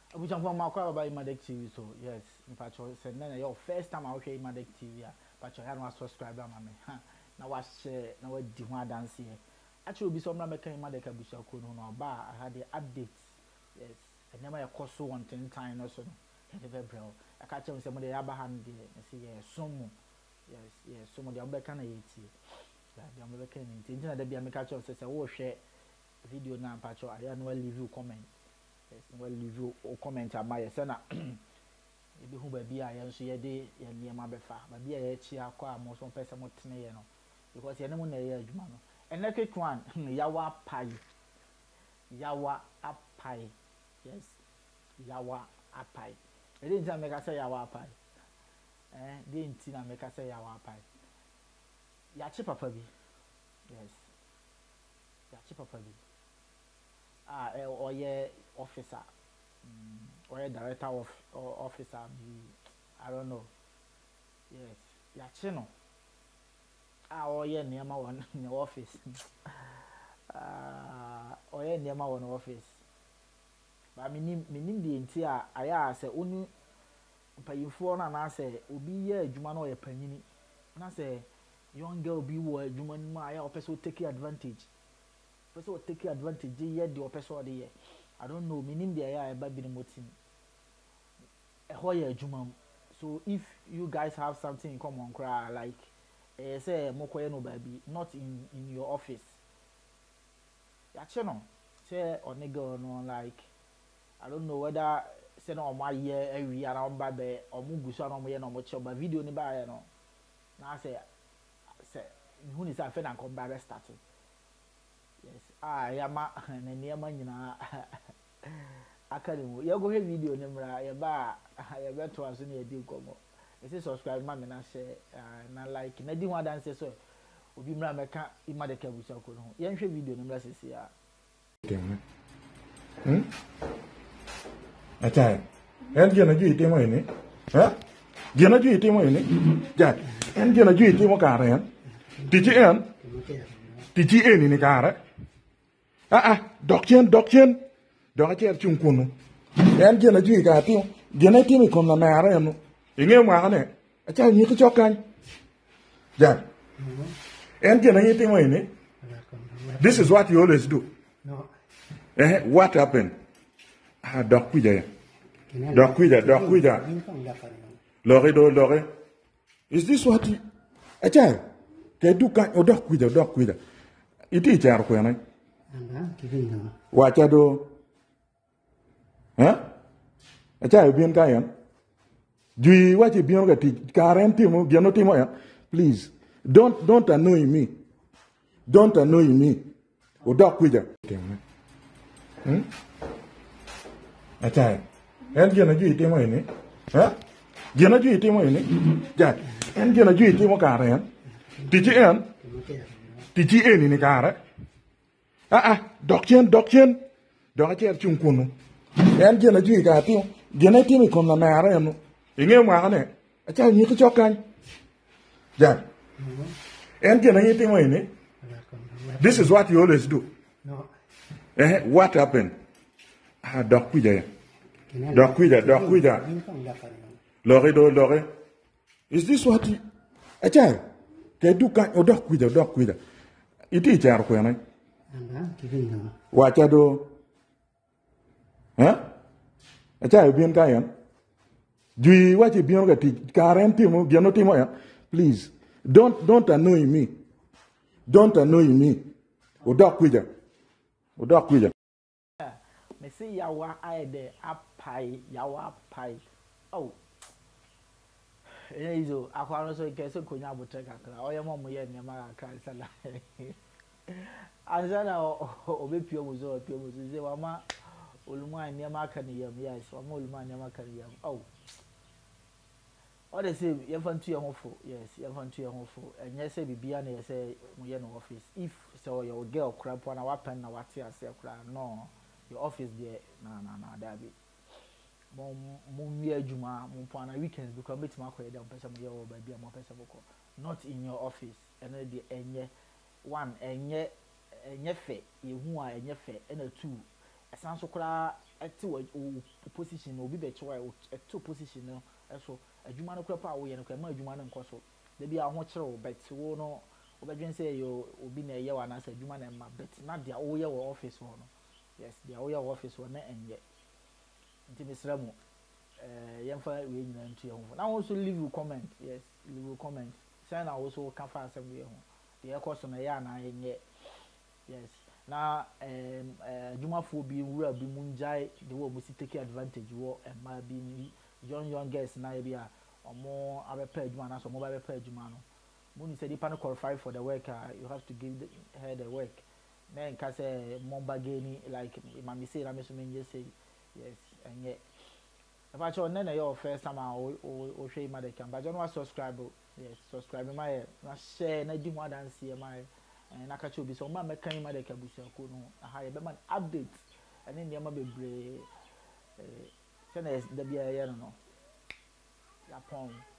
Which I'm from about Imadec TV, so yes, in fact, send then your first time I watch Imadec TV, but you had one subscriber, mammy. Now, watch now what do you dance here? Actually, be some making Imadec Abusha could no bar. I had the updates, yes, and never a cost so 110 time or so. I catch him some of the other hand there and see, some, yes, some of the other kind of eat. The American internet, there be a catch of says, oh, share video now, patch, I don't know, leave you comment. Yes, well, leave you or comment at my son. Maybe who be I am so ye day near my befa, but be a chia qua most one person what you know, because you know, near Jumano. And the quick one, Yawa pie. Yawa a pie. Yes, Yawa a pie. It didn't make us say Yawa pie. Didn't make us say Yawa pie. Yachi papa bi. Yes. Yachi papa bi. Or ye officer. Or a director of officer be. I don't know. Yes. Yachi no. Or ye near my one in the office. Or ye near my one office. But meaning the entire I say only pay for and I say ubi ye jumano ye penini. And I say young girl be war juman my person take advantage. Person take advantage yet the person the I don't know meaning the aya baby the motin. A hoya jumam. So if you guys have something in common cry like say mokoye no baby not in your office. Ya channel say or nigga no like I don't know whether say no my year every around baby or mugusa no no much but video ni ba no. Now say who is a friend and come back starting. Yes, I am a near man. I can't you go video number ya ba ya beto aso na edi komo. Ese subscribe ma me na share na like na di one dance so obi mra meka Imadec Abusa ko no. Ye nhwe video number sisi ya. Achai. En je na ju ite mo ni. Ha? Je na ju ite mo ni. Ja. En je na ju ite mo ka re. Tiji en. Tiji en ni ka re. Dokchen. Dok cher chung kunu. En je na ju ka ti. Je na ti mi kom na ma re no. Inge ma ne. Achai ni ko chokan. Ja. En je na ite mo ni. This is what you always do. No. What happened? Dok kuja. Lore. Is this what you... Achai. Ke duka dok kuja. Iti char ko na. Wacha do. Achai bien kayan. Dui wachi bien ga ti karen timo geno timo ya. Please don't annoy me. Don't annoy me. Dok kuja. Achai. En je na ju ite mo ni. Je na ju ite mo ni. Ja. En je na ju ite mo ka re. Tiji en ni ka re. Dokchen. Dok cher chung kunu. En je na ju ka ti. Je na ti mi kom na ma re no. Inge ma ne. Achai ni ko chokan. Ja. En je na ite mo ni. This is what you always do. No. What happened? Dok kuja. Lore. Is this what you... Achai. Ke duka dok kuja. Iti char ko na. Wacha do. Achai bien kayan. Dui wachi bien ga ti karen timo geno timo ya. Please don't annoy me. Don't annoy me. Dok kuja. Me say yawa I de apai yawa pai. Oh. Ezo akwa no so ke so konya botre kakra. Oye mo mo ye nyama kakra sala. Anzana obepio mo zo ze wama oluma nyama kan yam yes wama oluma nyama kan yam. Oh. All the same you fan to your hofo. Yes, you fan to your hofo. And yes say bibia na say mo ye no office. If so your girl crap na wapen na wate ase kra no. Your office there, that be. Juma, weekends because meet my person baby not in your office. And then the one, and yet, fair, you who are and yet fair, and a two. A sound so cry, ɛte wɔ position no obi bɛkyerɛ ɛte position no ɛso adwuma no kora pa wo yɛ no kora ma adwuma no nkɔ so da bi a ho kyerɛ wo bet wo no wobɛdwen sɛ yɛ obi na ɛyɛ wa na sɛ adwuma na ɛma bet na deɛ woyɛ wɔ office hɔ no yes deɛ woyɛ wɔ office hɔ na ɛnyɛ nti mesrɛ mu yɛmfa wei nyina ntu yɛ ho na wo nso leave you comment yes leave you comment sɛ na wo so ka fa asɛm wei ho deɛ ɛkɔ so na ɛyɛ anaa ɛnyɛ yes na adwumafoɔ bi wura bi mu ngyae de wɔ mu si take advantage wɔ mmaa bi ni young girls na yɛ bi a ɔmo abɛpɛ adwuma na so ɔmo bɛpɛ adwuma no mo ni sɛ nipa no qualify for the work you have to give her the work na nka sɛ mo bargaining like mami say na me so me nye say yes ɛnyɛ ɛfa kyɛ ɔnɛ na yɛ first time a o hwɛ ima de kan ba jɔ no wa subscribe yes subscribe ma yɛ na share na di ho adanse ma yɛ na ka kyɛ obi sɛ ɔma mɛka ima de ka busuako no aha yɛ bɛma update ɛne nneɛma bebree sɛ na da bia yɛ no no yapɔn